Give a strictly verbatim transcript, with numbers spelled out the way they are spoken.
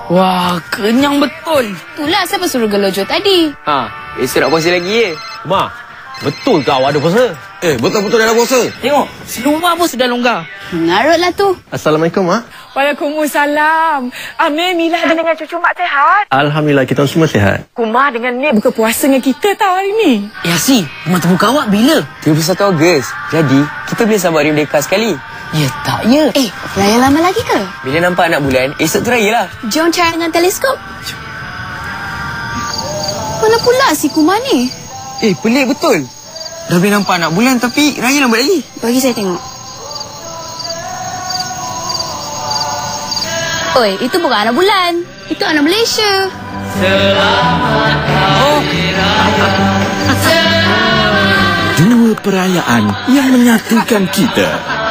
Wah, kenyang betul. Itulah siapa suruh gelojo tadi. Ha, esok nak puasa lagi eh. Ma, betul ke awak ada puasa? Eh, betul-betul dah ada puasa. Tengok, seluar pun sudah longgar. Mengarutlah tu. Assalamualaikum, Mak. Waalaikumsalam. Amir, Mila dengan cucu mak sehat? Alhamdulillah, kita semua sihat. Kumar dengan Nik buka puasa dengan kita tau hari ni. Eh, Asi, rumah terbuka awak bila? tiga puluh satu Ogos. Jadi, kita boleh sambut Hari Merdeka sekali. Ya tak, ya. Eh, raya lama lagi ke? Bila nampak anak bulan, esok tu raya lah. Jom cari dengan teleskop. Mana pula si Kumar ni? Eh, pelik betul. Dah boleh nampak anak bulan tapi raya lambat lagi. Bagi saya tengok. Oi, itu bukan anak bulan. Itu anak Malaysia. Oh. Dua perayaan yang menyatukan kita.